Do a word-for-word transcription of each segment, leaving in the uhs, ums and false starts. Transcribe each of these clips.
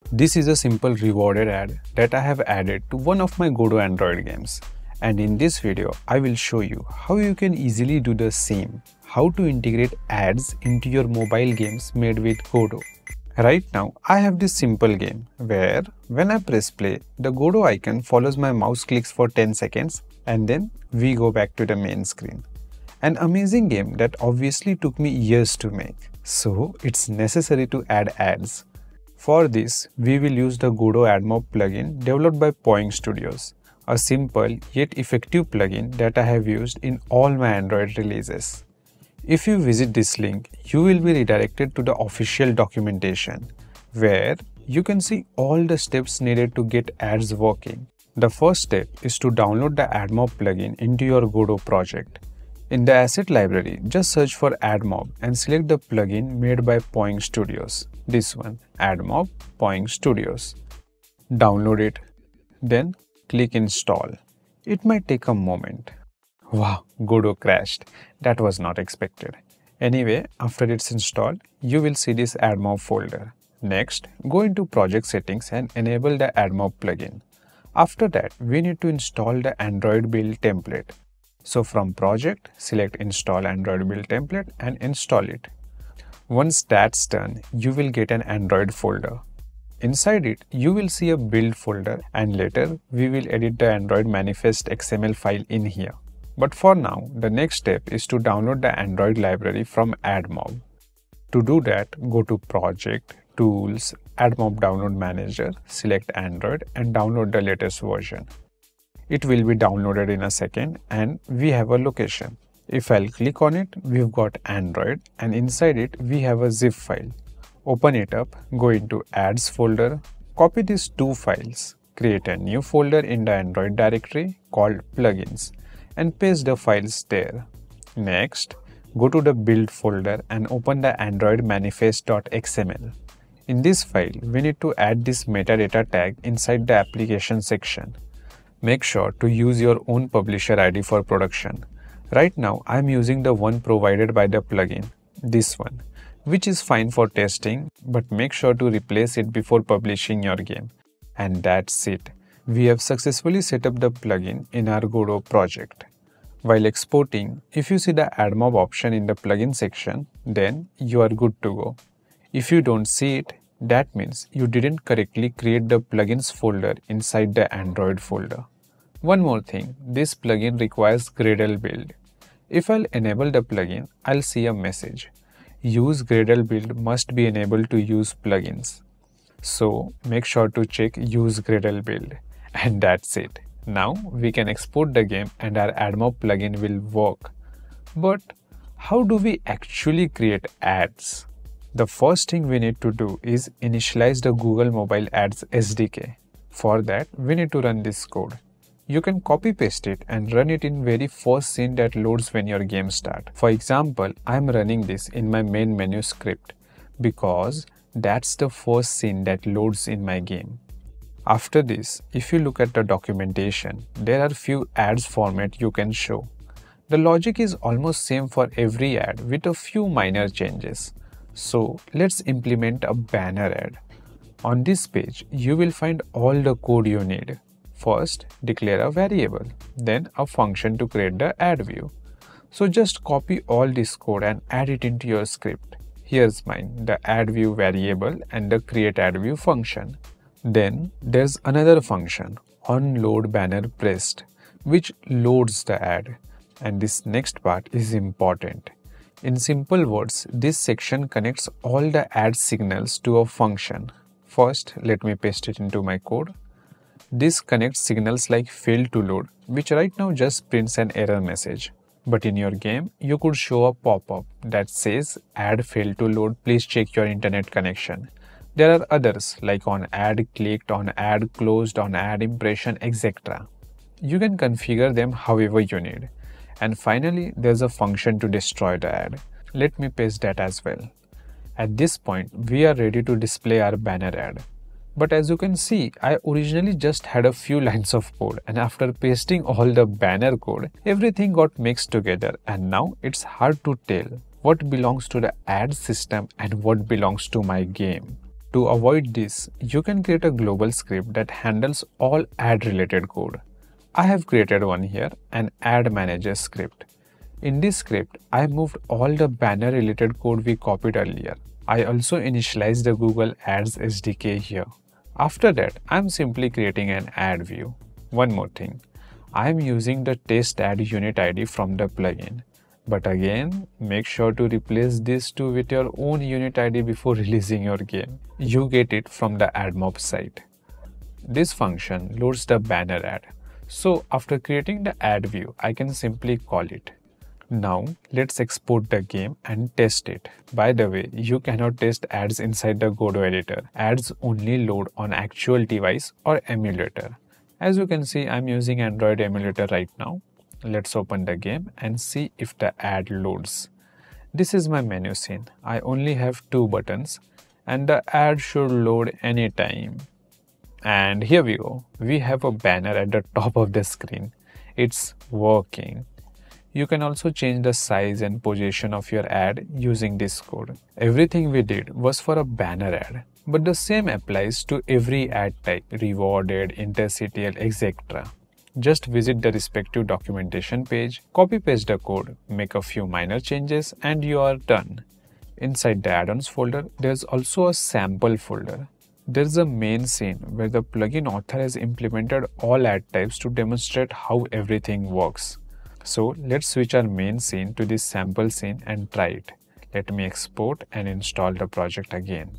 This is a simple rewarded ad that I have added to one of my Godot Android games. And in this video, I will show you how you can easily do the same, how to integrate ads into your mobile games made with Godot. Right now, I have this simple game where when I press play, the Godot icon follows my mouse clicks for ten seconds and then we go back to the main screen. An amazing game that obviously took me years to make, so it's necessary to add ads. For this, we will use the Godot AdMob plugin developed by Poing Studios, a simple yet effective plugin that I have used in all my Android releases. If you visit this link, you will be redirected to the official documentation, where you can see all the steps needed to get ads working. The first step is to download the AdMob plugin into your Godot project. In the asset library, just search for AdMob and select the plugin made by Poing Studios. This one, AdMob Poing Studios. Download it, then click install. It might take a moment. Wow, Godot crashed. That was not expected. Anyway, after it's installed, you will see this AdMob folder. Next, go into project settings and enable the AdMob plugin. After that, we need to install the Android build template. So from project, select install Android build template and install it. Once that's done, you will get an Android folder. Inside it, you will see a build folder and later we will edit the Android manifest X M L file in here. But for now, the next step is to download the Android library from AdMob. To do that, go to Project, Tools, AdMob Download Manager, select Android and download the latest version. It will be downloaded in a second and we have a location. If I'll click on it, we've got Android and inside it we have a zip file. Open it up, go into Ads folder, copy these two files, create a new folder in the Android directory called Plugins and paste the files there. Next, go to the build folder and open the Android manifest.xml. In this file, we need to add this metadata tag inside the application section. Make sure to use your own publisher I D for production. Right now, I am using the one provided by the plugin, this one, which is fine for testing, but make sure to replace it before publishing your game. And that's it. We have successfully set up the plugin in our Godot project. While exporting, if you see the AdMob option in the plugin section, then you are good to go. If you don't see it, that means you didn't correctly create the plugins folder inside the Android folder. One more thing, this plugin requires Gradle build. If I'll enable the plugin, I'll see a message. Use Gradle build must be enabled to use plugins. So make sure to check use Gradle build. And that's it. Now we can export the game and our AdMob plugin will work. But how do we actually create ads? The first thing we need to do is initialize the Google Mobile Ads S D K. For that, we need to run this code. You can copy paste it and run it in very first scene that loads when your game starts. For example, I am running this in my main menu script because that's the first scene that loads in my game. After this, if you look at the documentation, there are few ads format you can show. The logic is almost same for every ad with a few minor changes. So let's implement a banner ad. On this page, you will find all the code you need. First, declare a variable, then a function to create the ad view. So just copy all this code and add it into your script. Here's mine, the add view variable and the create ad view function. Then there's another function, onLoad banner pressed, which loads the ad. And this next part is important. In simple words, this section connects all the ad signals to a function. First, let me paste it into my code. This connects signals like failed to load, which right now just prints an error message. But in your game, you could show a pop-up that says ad failed to load, please check your internet connection. There are others like on ad clicked, on ad closed, on ad impression, et cetera. You can configure them however you need. And finally, there's a function to destroy the ad. Let me paste that as well. At this point, we are ready to display our banner ad. But as you can see, I originally just had a few lines of code and after pasting all the banner code, everything got mixed together and now it's hard to tell what belongs to the ad system and what belongs to my game. To avoid this, you can create a global script that handles all ad related code. I have created one here, an ad manager script. In this script, I moved all the banner related code we copied earlier. I also initialized the Google Ads S D K here. After that, I am simply creating an ad view. One more thing, I am using the test ad unit I D from the plugin. But again, make sure to replace this two with your own unit I D before releasing your game. You get it from the AdMob site. This function loads the banner ad. So after creating the ad view, I can simply call it. Now let's export the game and test it. By the way, you cannot test ads inside the Godot editor. Ads only load on actual device or emulator. As you can see, I'm using Android emulator right now. Let's open the game and see if the ad loads. This is my menu scene. I only have two buttons and the ad should load anytime. And here we go. We have a banner at the top of the screen. It's working. You can also change the size and position of your ad using this code. Everything we did was for a banner ad, but the same applies to every ad type, rewarded, interstitial, et cetera. Just visit the respective documentation page, copy paste the code, make a few minor changes, and you are done. Inside the add-ons folder, there's also a sample folder. There's a main scene where the plugin author has implemented all ad types to demonstrate how everything works. So let's switch our main scene to this sample scene and try it. Let me export and install the project again.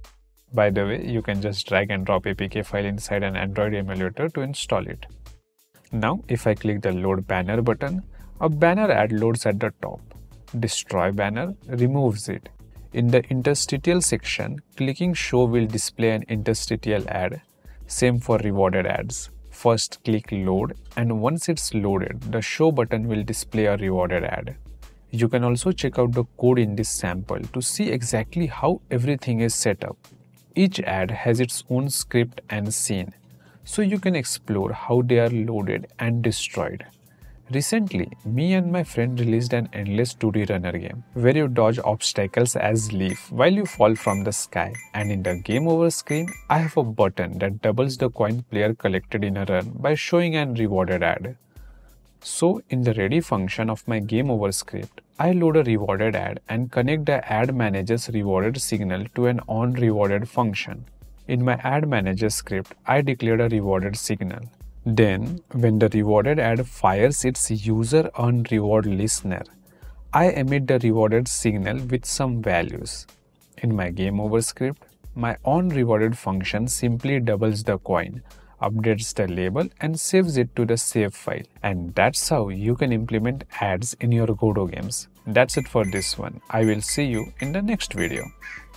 By the way, you can just drag and drop A P K file inside an Android emulator to install it. Now, if I click the load banner button, a banner ad loads at the top. Destroy banner removes it. In the interstitial section, clicking show will display an interstitial ad. Same for rewarded ads. First click load, and once it's loaded, the show button will display a rewarded ad. You can also check out the code in this sample to see exactly how everything is set up. Each ad has its own script and scene, so you can explore how they are loaded and destroyed. Recently, me and my friend released an endless two D runner game where you dodge obstacles as Leaf while you fall from the sky, and in the game over screen, I have a button that doubles the coin player collected in a run by showing an rewarded ad. So in the ready function of my game over script, I load a rewarded ad and connect the ad manager's rewarded signal to an on rewarded function. In my ad manager script, I declared a rewarded signal. Then, when the rewarded ad fires its user earn reward listener, I emit the rewarded signal with some values. In my game over script, my on rewarded function simply doubles the coin, updates the label and saves it to the save file. And that's how you can implement ads in your Godot games. That's it for this one. I will see you in the next video.